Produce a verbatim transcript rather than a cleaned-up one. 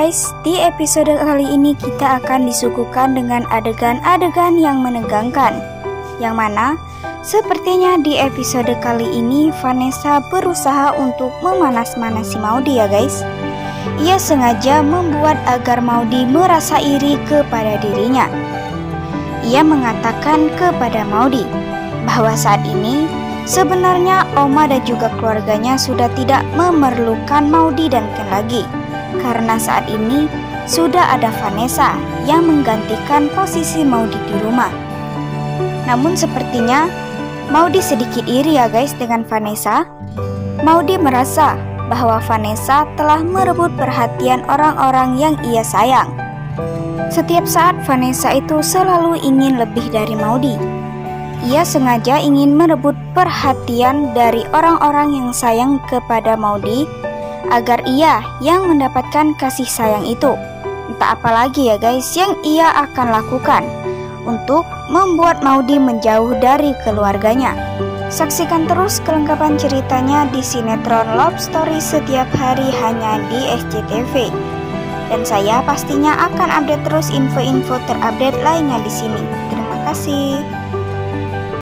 guys, di episode kali ini kita akan disuguhkan dengan adegan-adegan yang menegangkan, yang mana sepertinya di episode kali ini Vanessa berusaha untuk memanas-manasi Maudy ya guys. Ia sengaja membuat agar Maudy merasa iri kepada dirinya. Ia mengatakan kepada Maudy bahwa saat ini sebenarnya Oma dan juga keluarganya sudah tidak memerlukan Maudy dan Ken lagi, karena saat ini sudah ada Vanessa yang menggantikan posisi Maudy di rumah. Namun sepertinya Maudy sedikit iri ya guys dengan Vanessa. Maudy merasa bahwa Vanessa telah merebut perhatian orang-orang yang ia sayang. Setiap saat Vanessa itu selalu ingin lebih dari Maudy. Ia sengaja ingin merebut perhatian dari orang-orang yang sayang kepada Maudy agar ia yang mendapatkan kasih sayang itu. Entah apa lagi ya guys yang ia akan lakukan untuk membuat Maudy menjauh dari keluarganya. Saksikan terus kelengkapan ceritanya di sinetron Love Story setiap hari hanya di S C T V. Dan saya pastinya akan update terus info-info terupdate lainnya di sini. Terima kasih.